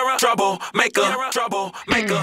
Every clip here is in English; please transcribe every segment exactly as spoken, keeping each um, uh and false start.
a troublemaker, troublemaker.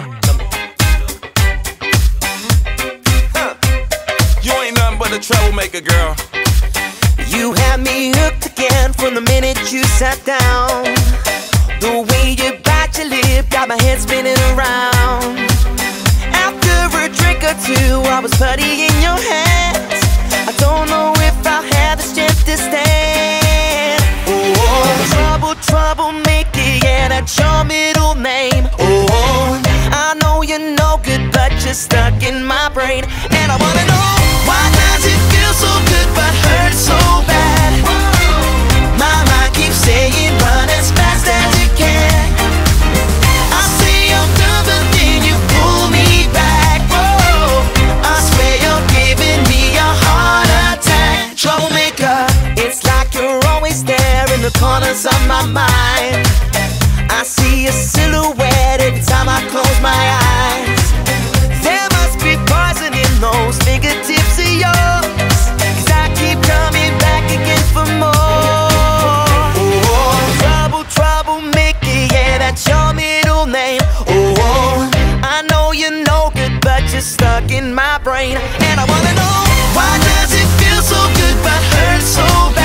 Huh. You ain't nothing but a troublemaker, girl. You had me hooked again from the minute you sat down. The way you bite your lip got my head spinning around. After a drink or two, I was putty in your hands. I don't know if I'll have the strength to stand. Oh, trouble, troublemaker, yeah, that's your middle name. Oh, I know you're no good, but you're stuck in my brain. And I wanna know, why does it feel so good but hurt so bad? My mind keeps saying run as fast as you can. I say I'm done, but then you pull me back. Whoa, I swear you're giving me a heart attack. Troublemaker, it's like you're always there in the corners of my mind. I see a silhouette every time I close my eyes. There must be poison in those fingertips of yours, 'cause I keep coming back again for more. Oh, trouble, troublemaker, yeah, that's your middle name. Oh, I know you're no good, but you're stuck in my brain. And I wanna know, why does it feel so good but hurt so bad?